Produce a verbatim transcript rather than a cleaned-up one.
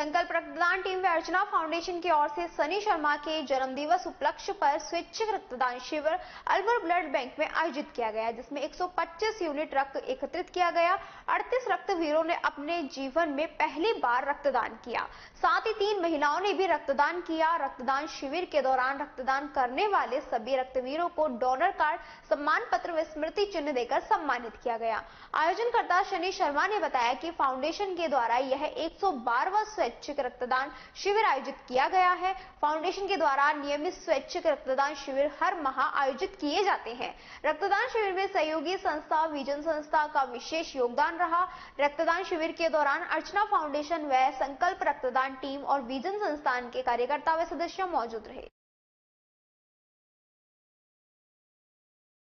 संकल्प रक्तदान टीम व अर्चना फाउंडेशन की ओर से सनी शर्मा के जन्मदिवस उपलक्ष्य पर स्वैच्छिक रक्तदान शिविर अलवर ब्लड बैंक में आयोजित किया गया, जिसमें एक सौ पच्चीस यूनिट रक्त एकत्रित किया गया। अड़तीस रक्तवीरों ने अपने जीवन में पहली बार रक्तदान किया, साथ ही तीन महिलाओं ने भी रक्तदान किया। रक्तदान शिविर के दौरान रक्तदान करने वाले सभी रक्तवीरों को डोनर कार्ड, सम्मान पत्र व स्मृति चिन्ह देकर सम्मानित किया गया। आयोजनकर्ता सनी शर्मा ने बताया कि फाउंडेशन के द्वारा यह एक सौ बारहवां स्वैच्छिक रक्तदान शिविर आयोजित किया गया है। फाउंडेशन के द्वारा नियमित स्वैच्छिक रक्तदान शिविर हर माह आयोजित किए जाते हैं। रक्तदान शिविर में सहयोगी संस्था विजन संस्था का विशेष योगदान रहा। रक्तदान शिविर के दौरान अर्चना फाउंडेशन व संकल्प रक्तदान टीम और विजन संस्थान के कार्यकर्ता व सदस्य मौजूद रहे।